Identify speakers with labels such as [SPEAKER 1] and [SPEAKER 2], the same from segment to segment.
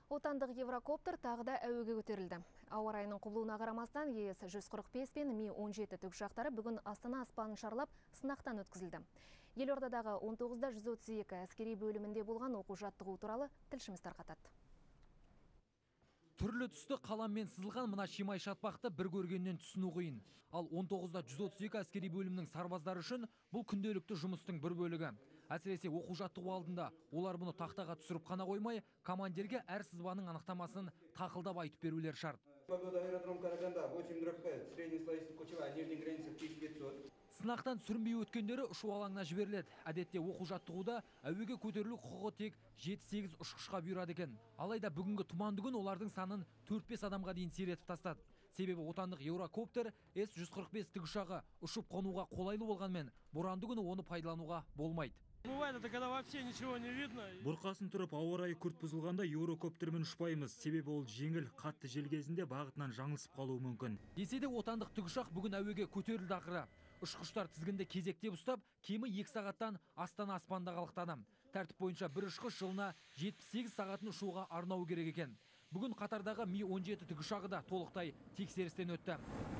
[SPEAKER 1] Отандық Еврокоптер тағы да әуеге көтерілді. Ауа райының құбылуына қарамастан ЕС-145 пен Ми-17 тікұшақтары бүгін Астана аспанын шарлап сынақтан өткізілді. Елордадағы 19-132 әскери бөлімінде болған оқу-жаттығу туралы тілшіміз тарқатады.
[SPEAKER 2] Түрлі түсті қаламмен сызылған мына шимай шатпақты бір көргеннен түсіну қиын. Ал 19-132 әскери бөлімнің сарбаздары үшін бұл күнделікті жұмыстың бір бөлігі. Әсіресе оқу жаттығу алдында олар бұны тақтаға түсіріп қана қоймай, командирге әр сызбаның анықтамасын тақылдап айтып берулер шарт. Сынақтан сүрінбей өткендері ұшу алаңына жіберіледі. Әдетте оқу жаттығуда әуеге көтерілу құқығы тек 7-8 ұшқышқа бұйырады екен. Алайда бүгінгі тұманды күн олардың санын 4-5 адамға дейін сиретіп тастады. Себебі отандық Еврокоптер С-145 тікұшағы ұшып қонуға қолайлы болғанмен, боранды күні оны пайдалануға болмайды.
[SPEAKER 3] Бывает, это когда вообще ничего не видно.
[SPEAKER 2] Бұрқасын тұрып, ауа райы күрт бұзылғанда Еврокоптермен ұшпаймыз. Себебі ол жеңіл, қатты жел кезінде бағытынан жаңылысып қалуы мүмкін. Десе де отандық тікұшақ бүгін әуеге көтерілді ақыры. Ұшқыштар тізгінді кезектеп ұстап, кемі 2 сағаттан Астана аспанда қалықтады. Тәртіп бойынша бір ұшқыш жылына 78 сағатын ұшуға арнау керек екен. Бүгін қатардағы Ми-17 тікұшағы да толықтай тексерістен өтті.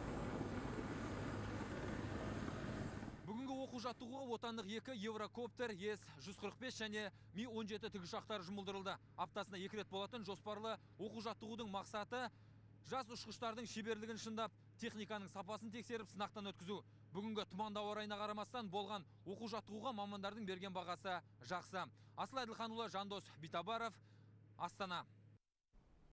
[SPEAKER 2] Бүгінгі оқу жаттығуға отандық 2 Еврокоптер С-145 және Ми-17 тікұшақтары жұмылдырылды. Аптасына 2 рет болатын жоспарлы оқу жаттығудың мақсаты жас ұшқыштардың шеберлігін шыңдап, техниканың сапасын тексеріп сынақтан өткізу. Бүгінгі тұманды ауа райына қарамастан болған оқу жаттығуға мамандардың берген бағасы жақсы. Асыл Әділханұлы, Жандос Битабаров, Астана.